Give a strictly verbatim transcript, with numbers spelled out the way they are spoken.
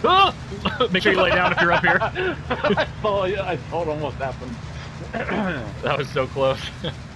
Oh! Make sure you lay down if you're up here. I thought, I thought it almost happened. That was so close.